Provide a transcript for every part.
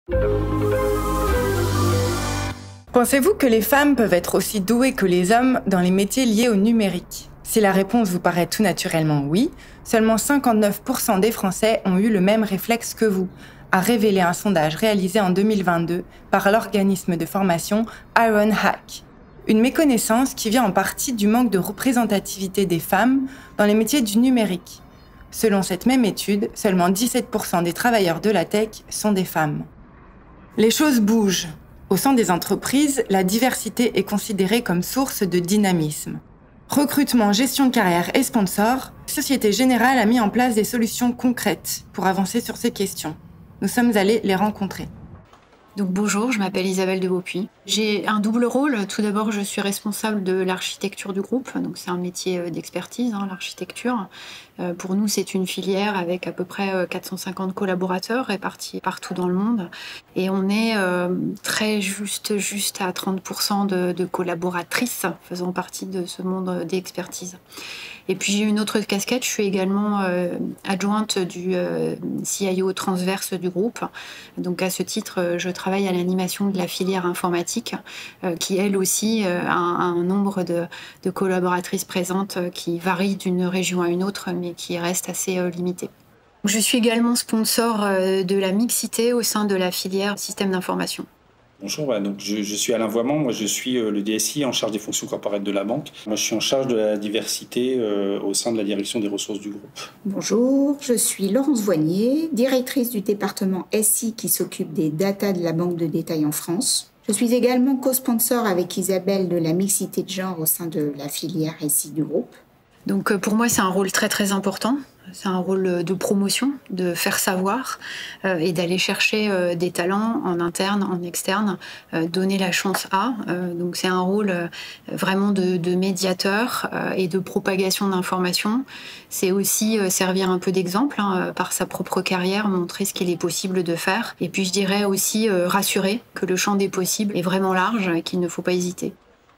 Pensez-vous que les femmes peuvent être aussi douées que les hommes dans les métiers liés au numérique ? Si la réponse vous paraît tout naturellement oui, seulement 59% des Français ont eu le même réflexe que vous, a révélé un sondage réalisé en 2022 par l'organisme de formation Ironhack. Une méconnaissance qui vient en partie du manque de représentativité des femmes dans les métiers du numérique. Selon cette même étude, seulement 17% des travailleurs de la tech sont des femmes. Les choses bougent. Au sein des entreprises, la diversité est considérée comme source de dynamisme. Recrutement, gestion de carrière et sponsors, Société Générale a mis en place des solutions concrètes pour avancer sur ces questions. Nous sommes allés les rencontrer. Donc bonjour, je m'appelle Isabelle de Beaupuy. J'ai un double rôle. Tout d'abord, je suis responsable de l'architecture du groupe. Donc c'est un métier d'expertise, l'architecture. Pour nous, c'est une filière avec à peu près 450 collaborateurs répartis partout dans le monde. Et on est très juste à 30% de collaboratrices faisant partie de ce monde d'expertise. Et puis j'ai une autre casquette, je suis également adjointe du CIO transverse du groupe. Donc à ce titre, je travaille à l'animation de la filière informatique, qui elle aussi a un nombre de collaboratrices présentes qui varie d'une région à une autre, mais qui reste assez limité. Je suis également sponsor de la mixité au sein de la filière système d'information. Bonjour, donc je suis Alain Voiement, moi je suis le DSI en charge des fonctions corporate de la banque. Moi je suis en charge de la diversité au sein de la direction des ressources du groupe. Bonjour, je suis Laurence Voignier, directrice du département SI qui s'occupe des data de la banque de détail en France. Je suis également co-sponsor avec Isabelle de la mixité de genre au sein de la filière SI du groupe. Donc pour moi c'est un rôle très très important. C'est un rôle de promotion, de faire savoir et d'aller chercher des talents en interne, en externe, donner la chance à. Donc c'est un rôle vraiment de médiateur et de propagation d'informations. C'est aussi servir un peu d'exemple par sa propre carrière, montrer ce qu'il est possible de faire. Et puis je dirais aussi rassurer que le champ des possibles est vraiment large et qu'il ne faut pas hésiter.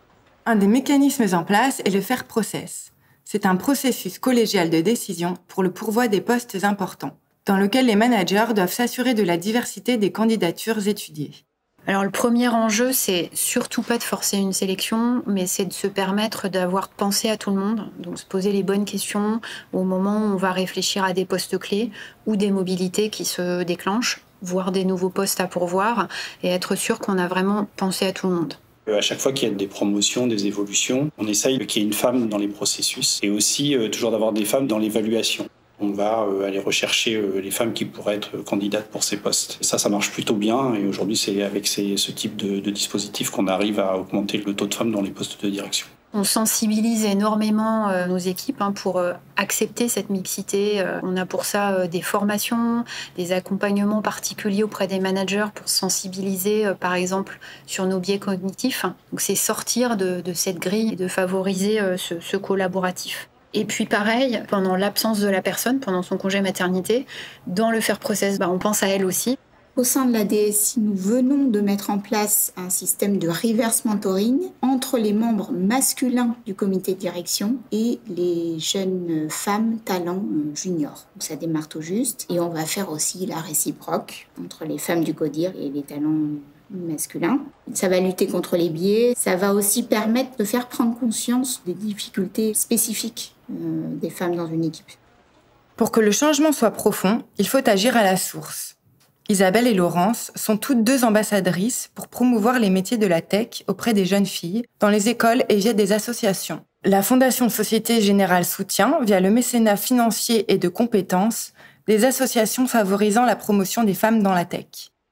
Un des mécanismes en place est le fair process. C'est un processus collégial de décision pour le pourvoi des postes importants, dans lequel les managers doivent s'assurer de la diversité des candidatures étudiées. Alors le premier enjeu, c'est surtout pas de forcer une sélection, mais c'est de se permettre d'avoir pensé à tout le monde, donc se poser les bonnes questions au moment où on va réfléchir à des postes clés ou des mobilités qui se déclenchent, voire des nouveaux postes à pourvoir, et être sûr qu'on a vraiment pensé à tout le monde. À chaque fois qu'il y a des promotions, des évolutions, on essaye qu'il y ait une femme dans les processus et aussi toujours d'avoir des femmes dans l'évaluation. On va aller rechercher les femmes qui pourraient être candidates pour ces postes. Ça marche plutôt bien et aujourd'hui c'est avec ce type de dispositif qu'on arrive à augmenter le taux de femmes dans les postes de direction. On sensibilise énormément nos équipes pour accepter cette mixité. On a pour ça des formations, des accompagnements particuliers auprès des managers pour sensibiliser, par exemple, sur nos biais cognitifs. Donc c'est sortir de cette grille et de favoriser ce collaboratif. Et puis pareil, pendant l'absence de la personne, pendant son congé maternité, dans le fair process, on pense à elle aussi. Au sein de la DSI, nous venons de mettre en place un système de reverse mentoring entre les membres masculins du comité de direction et les jeunes femmes talents juniors. Donc ça démarre tout juste. Et on va faire aussi la réciproque entre les femmes du CODIR et les talents masculins. Ça va lutter contre les biais. Ça va aussi permettre de faire prendre conscience des difficultés spécifiques des femmes dans une équipe. Pour que le changement soit profond, il faut agir à la source. Isabelle et Laurence sont toutes deux ambassadrices pour promouvoir les métiers de la tech auprès des jeunes filles, dans les écoles et via des associations. La Fondation Société Générale soutient, via le mécénat financier et de compétences, des associations favorisant la promotion des femmes dans la tech.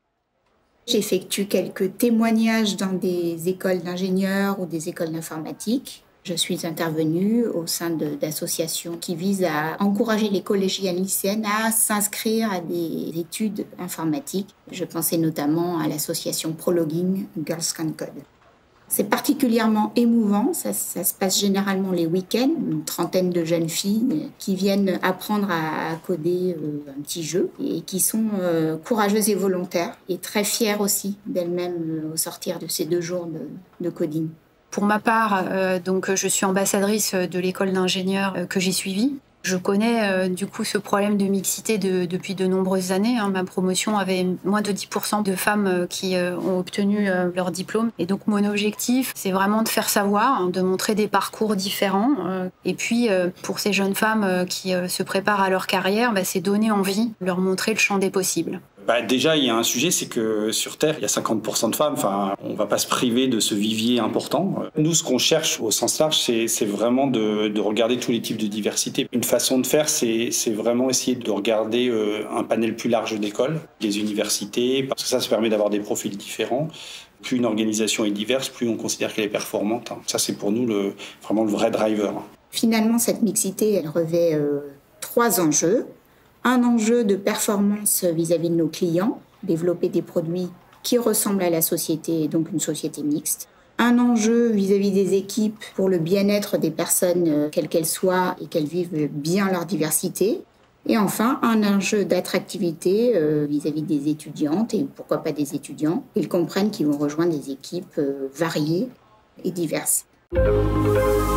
J'effectue quelques témoignages dans des écoles d'ingénieurs ou des écoles d'informatique. Je suis intervenue au sein d'associations qui visent à encourager les collégiennes lycéennes à s'inscrire à des études informatiques. Je pensais notamment à l'association Prologuing Girls Can Code. C'est particulièrement émouvant, ça se passe généralement les week-ends, une trentaine de jeunes filles qui viennent apprendre à coder un petit jeu et qui sont courageuses et volontaires et très fières aussi d'elles-mêmes au sortir de ces 2 jours de coding. Pour ma part, donc, je suis ambassadrice de l'école d'ingénieurs que j'ai suivie. Je connais du coup ce problème de mixité depuis de nombreuses années. Ma promotion avait moins de 10% de femmes qui ont obtenu leur diplôme. Et donc mon objectif, c'est vraiment de faire savoir, de montrer des parcours différents. Et puis pour ces jeunes femmes qui se préparent à leur carrière, c'est donner envie, leur montrer le champ des possibles. Déjà, il y a un sujet, c'est que sur Terre, il y a 50% de femmes. On ne va pas se priver de ce vivier important. Nous, ce qu'on cherche au sens large, c'est vraiment de regarder tous les types de diversité. Une façon de faire, c'est vraiment essayer de regarder un panel plus large d'écoles, des universités, parce que ça permet d'avoir des profils différents. Plus une organisation est diverse, plus on considère qu'elle est performante. Ça, c'est pour nous vraiment le vrai driver. Finalement, cette mixité, elle revêt 3 enjeux. Un enjeu de performance vis-à-vis de nos clients, développer des produits qui ressemblent à la société, donc une société mixte. Un enjeu vis-à-vis des équipes pour le bien-être des personnes, quelles qu'elles soient, et qu'elles vivent bien leur diversité. Et enfin, un enjeu d'attractivité vis-à-vis des étudiantes, et pourquoi pas des étudiants. Ils comprennent qu'ils vont rejoindre des équipes variées et diverses.